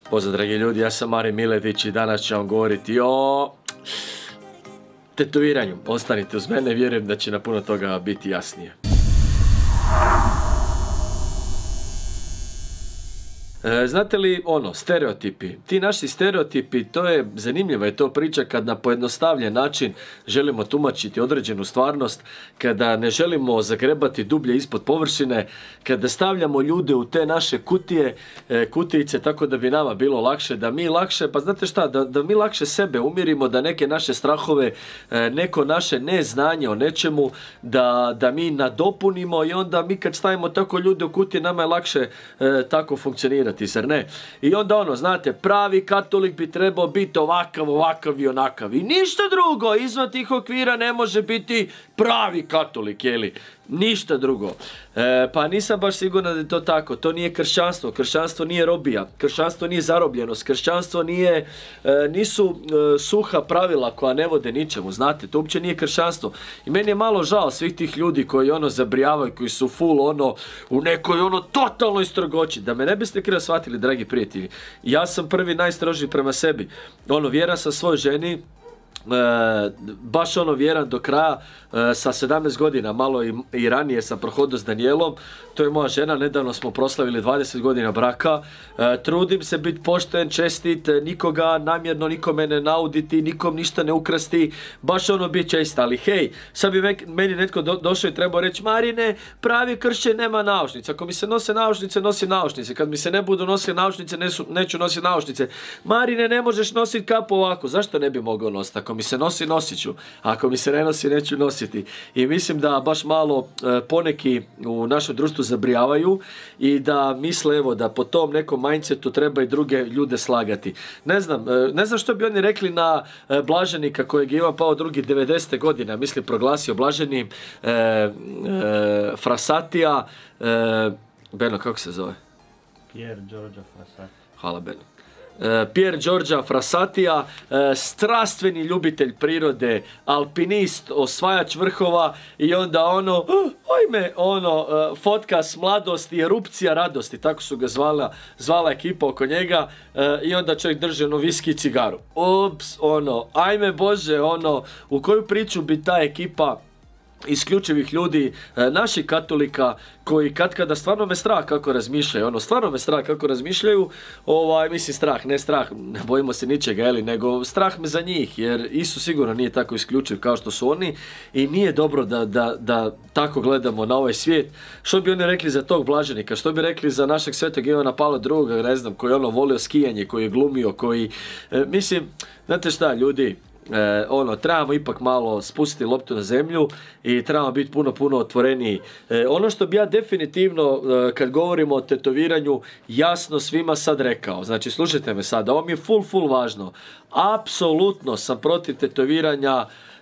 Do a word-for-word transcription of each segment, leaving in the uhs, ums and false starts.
Pozdrav dragi ljudi, ja sam Marin Miletić i danas ću vam govoriti o tetoviranju. Ostanite uz mene, vjerujem da će na puno toga biti jasnije. E, znate li ono, stereotipi? Ti naši stereotipi, to je zanimljiva je to priča kad na pojednostavljen način želimo tumačiti određenu stvarnost, kada ne želimo zagrebati dublje ispod površine, kada stavljamo ljude u te naše kutije, e, kutijice tako da bi nama bilo lakše, da mi lakše, pa znate šta, da, da mi lakše sebe umirimo, da neke naše strahove, e, neko naše neznanje o nečemu, da, da mi nadopunimo i onda mi kad stavimo tako ljude u kutije, nama je lakše e, tako funkcionirati. Zar ne? I onda ono, znate, pravi katolik bi trebao biti ovakav, ovakav i onakav. I ništa drugo, izvan tih okvira ne može biti pravi katolik, jeli? Ništa drugo. E, pa nisam baš siguran da je to tako. To nije kršćanstvo. Kršćanstvo nije robija. Kršćanstvo nije zarobljenost. Kršćanstvo nije, e, nisu e, suha pravila koja ne vode ničemu. Znate, to uopće nije kršćanstvo. I meni je malo žao svih tih ljudi koji ono zabrijavaju, koji su full ono u nekoj ono totalnoj strogoći. Da me ne biste krivo shvatili, dragi prijatelji. Ja sam prvi najstrožiji prema sebi. Ono, vjeran sam svojoj ženi. E, baš ono vjeran do kraja, e, sa sedamnaest godina, malo i, i ranije sam prohodio s Danijelom, to je moja žena, nedavno smo proslavili dvadeset godina braka, e, trudim se biti pošten, čestit, nikoga namjerno nikome ne nauditi, nikom ništa ne ukrasti, baš ono biti čest, ali hej, sad bi meni netko do, došao i trebao reći, Marine, pravi kršćan nema naušnice, ako mi se nose naušnice, nosi naušnice, kad mi se ne budu nosili naušnice, nesu, neću nositi naušnice, Marine, ne možeš nositi kapu ovako, zašto ne bi mogao nositi? Ako mi se nosi, nosit ću. Ako mi se ne nosi, neću nositi. I mislim da baš malo e, poneki u našem društvu zabrijavaju i da misle evo da po tom nekom mindsetu treba i druge ljude slagati. Ne znam, e, ne znam što bi oni rekli na e, blaženika kojeg je Ivan Pavao drugi devedesete godine, mislim, proglasio blaženim e, e, Frassatija. E, Beno, kako se zove? Pier Giorgio Frassati. Hvala, Beno. Pier Giorgio Frassatija, strastveni ljubitelj prirode, alpinist, osvajač vrhova i onda ono, ojme, ono, fotka s mladosti, erupcija radosti, tako su ga zvala, zvala ekipa oko njega i onda čovjek drži ono viski i cigaru. Ups, ono, ajme Bože, ono, u koju priču bi ta ekipa isključivih ljudi, naših katolika, koji kad kada stvarno me strah kako razmišljaju, ono, stvarno me strah kako razmišljaju, ovaj, mislim strah, ne strah, ne bojimo se ničega, eli, nego strah me za njih, jer Isus sigurno nije tako isključiv kao što su oni i nije dobro da, da, da tako gledamo na ovaj svijet. Što bi oni rekli za tog blaženika, što bi rekli za našeg svetog Ivana Pavla drugog, ne znam, koji je ono volio skijanje, koji je glumio, koji, e, mislim, znate šta, ljudi, E, ono, trebamo ipak malo spustiti loptu na zemlju i trebamo biti puno, puno otvoreniji. E, ono što bi ja definitivno, e, kad govorimo o tetoviranju, jasno svima sad rekao, znači slušajte me sad, ovo mi je full, full važno. Apsolutno sam protiv tetoviranja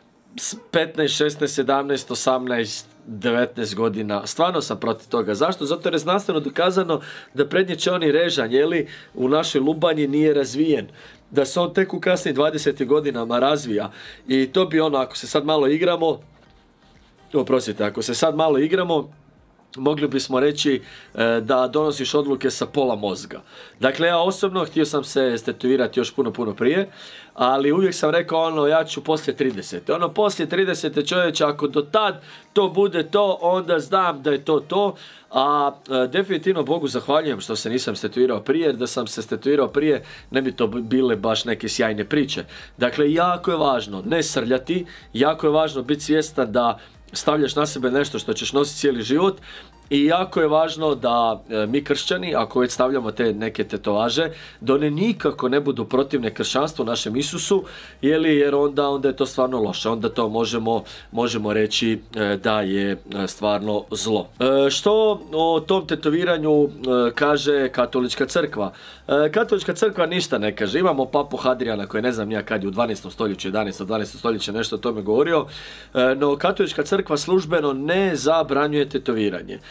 petnaest, šesnaest, sedamnaest, osamnaest, devetnaest godina. Stvarno sam protiv toga. Zašto? Zato jer je znanstveno dokazano da prednji čeoni režanj, jeli, u našoj lubanji nije razvijen. Da se on tek u kasnim dvadesetim godinama razvija. I to bi ono, ako se sad malo igramo, oprostite, ako se sad malo igramo, mogli bismo reći e, da donosiš odluke sa pola mozga. Dakle, ja osobno htio sam se stetovirati još puno, puno prije, ali uvijek sam rekao ono, ja ću poslije tridesete. Ono, poslije tridesete čovječe, ako do tad to bude to, onda znam da je to to. A e, definitivno Bogu zahvaljujem što se nisam stetovirao prije, jer da sam se stetovirao prije ne bi to bile baš neke sjajne priče. Dakle, jako je važno ne srljati, jako je važno biti svjestan da stavljaš na sebe nešto što ćeš nositi cijeli život i jako je važno da e, mi kršćani, ako već stavljamo te neke tetovaže, da one nikako ne budu protivne kršćanstvu, našem Isusu, jeli, jer onda, onda je to stvarno loše, onda to možemo, možemo reći e, da je e, stvarno zlo. E, što o tom tetoviranju e, kaže katolička crkva? E, katolička crkva ništa ne kaže. Imamo papu Hadrijana koji ne znam ja kad je u dvanaestom stoljeću, jedanaestom, dvanaestom stoljeću nešto o tome govorio, e, no katolička crkva službeno ne zabranjuje tetoviranje.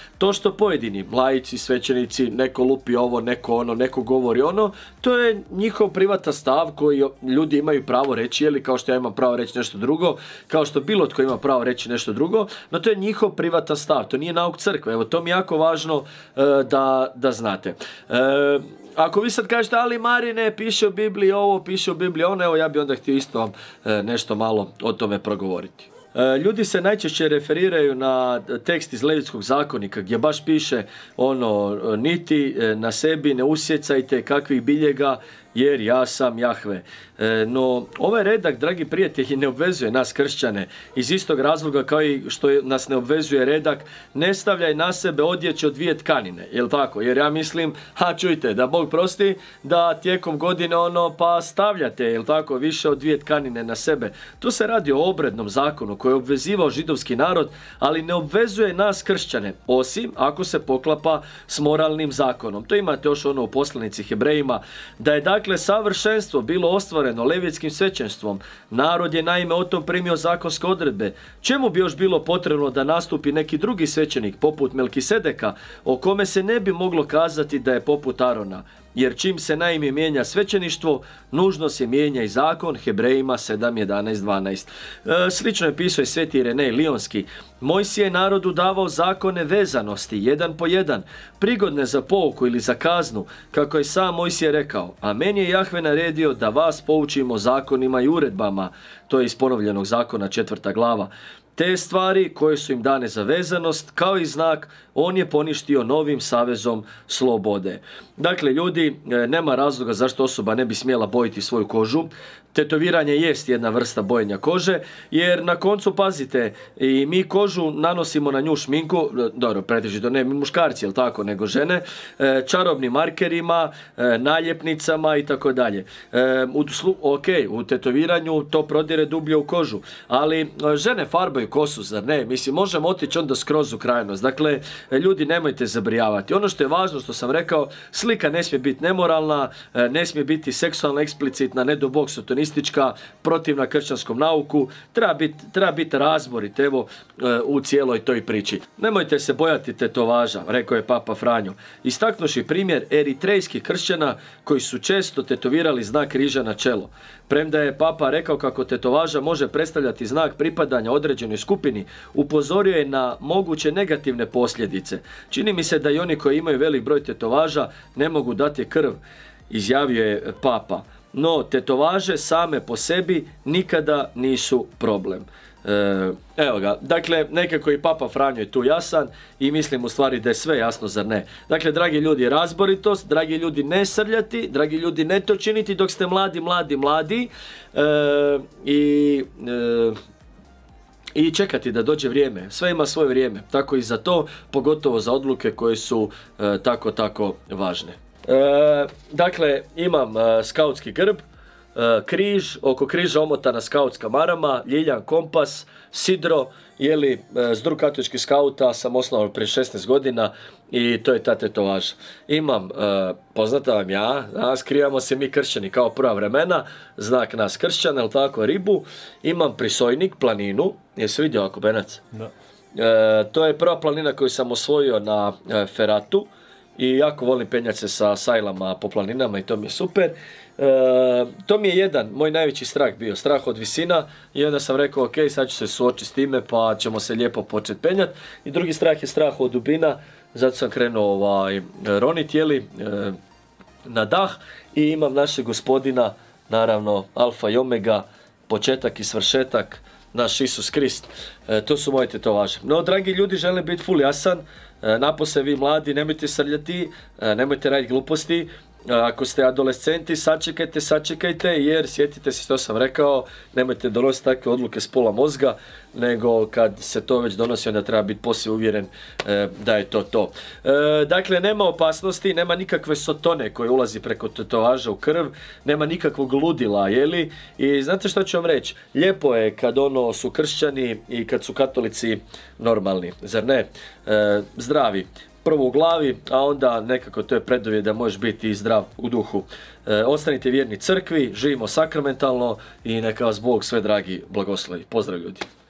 To što pojedini laici, svećenici, neko lupi ovo, neko ono, neko govori ono, to je njihov privatan stav koji ljudi imaju pravo reći, jeli, kao što ja imam pravo reći nešto drugo, kao što bilo tko ima pravo reći nešto drugo, no to je njihov privatan stav, to nije nauk crkve. Evo, to mi je jako važno e, da, da znate. E, Ako vi sad kažete, ali Marine, piše u Bibliji ovo, piše u Bibliji ono, evo ja bi onda htio isto vam e, nešto malo o tome progovoriti. E, ljudi se najčešće referiraju na tekst iz Levitskog zakonika gdje baš piše ono, niti na sebi ne usjecajte kakvih biljega, jer ja sam Jahve. E, no, ovaj redak, dragi prijatelji, ne obvezuje nas kršćane iz istog razloga kao i što nas ne obvezuje redak, ne stavljaj na sebe odjeće od dvije tkanine, jel tako? Jer ja mislim, ha čujte, da Bog prosti, da tijekom godine ono pa stavljate, jel tako, više od dvije tkanine na sebe. Tu se radi o obrednom zakonu koji je obvezivao židovski narod, ali ne obvezuje nas kršćane, osim ako se poklapa s moralnim zakonom. To imate još ono u poslanici Hebrejima, da je dakle savršenstvo bilo ostvareno levitskim svećenstvom. Narod je naime o tom primio zakonske odredbe. Čemu bi još bilo potrebno da nastupi neki drugi svećenik poput Melkisedeka, o kome se ne bi moglo kazati da je poput Arona? Jer čim se naime mijenja svećeništvo, nužno se mijenja i zakon, Hebrejima sedam, jedanaest, dvanaest. E, slično je pisao i sveti Irenej Lionski. Mojsije je narodu davao zakone vezanosti, jedan po jedan, prigodne za pouku ili za kaznu, kako je sam Mojsije rekao. A meni je Jahve naredio da vas poučimo zakonima i uredbama. To je iz ponovljenog zakona, četvrta glava. Te stvari koje su im dane za vezanost, kao i znak, on je poništio novim savezom slobode. Dakle, ljudi, nema razloga zašto osoba ne bi smjela bojiti svoju kožu. Tetoviranje jest jedna vrsta bojenja kože, jer na koncu, pazite, i mi kožu nanosimo na nju šminku, dobro, pretežito ne mi muškarci, jel tako, nego žene, čarobnim markerima, naljepnicama i tako dalje. Ok, u tetoviranju to prodire dublje u kožu, ali žene farbaju kosu, zar ne? Mislim, možemo otići onda skroz u krajnost. Dakle, ljudi, nemojte zabrijavati. Ono što je važno, što sam rekao, slika ne smije biti nemoralna, ne smije biti seksualno eksplicitna, ne do bog satanistička, protivna kršćanskom nauku, treba biti treba biti razborit, evo, u cijeloj toj priči. Nemojte se bojati tetovaža, rekao je Papa Franjo, istaknuši primjer eritrejskih kršćana koji su često tetovirali znak križa na čelo. Premda je Papa rekao kako tetovaža može predstavljati znak pripadanja određenoj skupini, upozorio je na moguće negativne posljedice. Čini mi se da i oni koji imaju velik broj tetovaža ne mogu dati krv, izjavio je Papa. No, tetovaže same po sebi nikada nisu problem. E, evo ga, dakle, nekako i Papa Franjo je tu jasan i mislim u stvari da je sve jasno, zar ne? Dakle, dragi ljudi, razboritost, dragi ljudi, ne srljati, dragi ljudi, ne to činiti dok ste mladi, mladi, mladi e, i... E, i čekati da dođe vrijeme. Sve ima svoje vrijeme, tako i za to, pogotovo za odluke koje su e, tako, tako važne. E, dakle, imam e, skautski grb, e, križ, oko križa omotana skautska marama, ljiljan kompas, sidro, jeli, e, združ katoličkih skauta sam osnovao prije šesnaest godina i to je ta tetovaža. Imam, e, poznata vam ja, a, skrivamo se mi kršćani kao prva vremena, znak nas kršćana, jel tako, ribu. Imam prisojnik, planinu, jesi vidio ako Benac? Da. E, to je prva planina koju sam osvojio na e, Feratu i jako volim penjati se sa sajlama po planinama i to mi je super. E, to mi je jedan, moj najveći strah bio, strah od visina i onda sam rekao ok, sad ću se suočiti s time pa ćemo se lijepo početi penjati. I drugi strah je strah od dubina, zato sam krenuo ovaj, roniti, jeli, e, na dah i imam našeg Gospodina, naravno alfa i omega, početak i svršetak, naš Isus Krist. E, to su moje tetovaže. No, dragi ljudi, želim biti full jasan. E, napose vi mladi, nemojte srljati, e, nemojte raditi gluposti. E, ako ste adolescenti, sačekajte, sačekajte, jer sjetite se što sam rekao, nemojte donositi takve odluke s pola mozga, nego kad se to već donosi, onda treba biti posve uvjeren e, da je to to. E, dakle, nema opasnosti, nema nikakve sotone koje ulazi preko tetovaža u krv, nema nikakvog ludila, jeli? I znate što ću vam reći? Lijepo je kad ono su kršćani i kad su katolici normalni, zar ne? E, zdravi. Prvo u glavi, a onda nekako to je preduvjet da možeš biti i zdrav u duhu. E, ostanite vjerni crkvi, živimo sakramentalno i neka vas Bog sve dragi blagoslovi. Pozdrav ljudi!